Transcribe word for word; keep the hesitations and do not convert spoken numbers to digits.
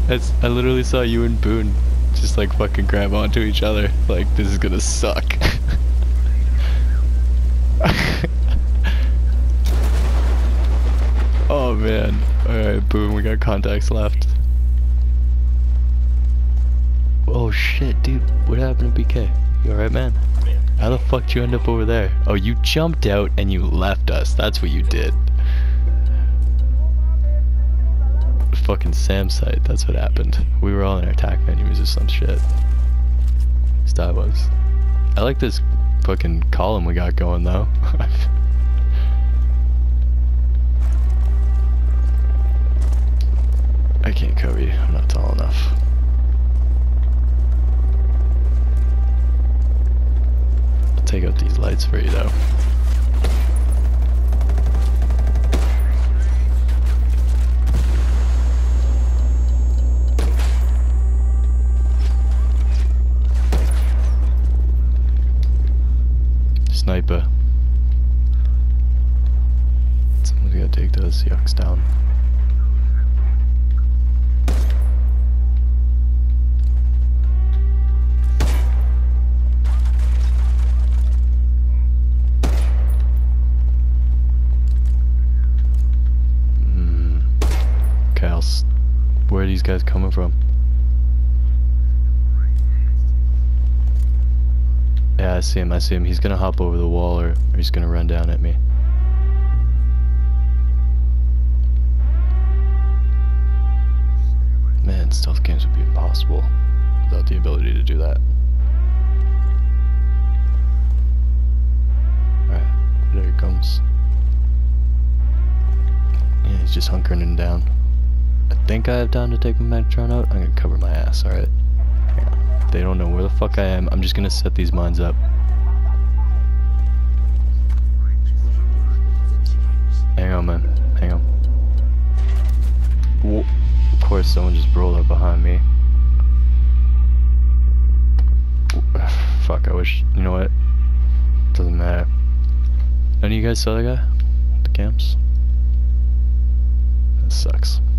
I, s- I literally saw you and Boone just like fucking grab onto each other. Like, this is gonna suck. Oh man. Alright, Boone, we got contacts left. Oh shit, dude. What happened to B K? You alright, man? How the fuck did you end up over there? Oh, you jumped out and you left us. That's what you did. Fucking Sam site, that's what happened. We were all in our attack menus or some shit. That was. I like this fucking column we got going though. I can't cover you, I'm not tall enough. I'll take out these lights for you though. Sniper. Someone's gotta take those yucks down. Hmm. Kals, where are these guys coming from? Yeah, I see him, I see him. He's gonna hop over the wall or, or he's gonna run down at me. Man, stealth games would be impossible without the ability to do that. Alright, there he comes. Yeah, he's just hunkering him down. I think I have time to take my Megatron out. I'm gonna cover my ass, alright? They don't know where the fuck I am. I'm just gonna set these mines up. Hang on, man. Hang on. Whoa. Of course, someone just rolled up behind me. Fuck, I wish... You know what? Doesn't matter. None of you guys saw that guy? The camps? That sucks.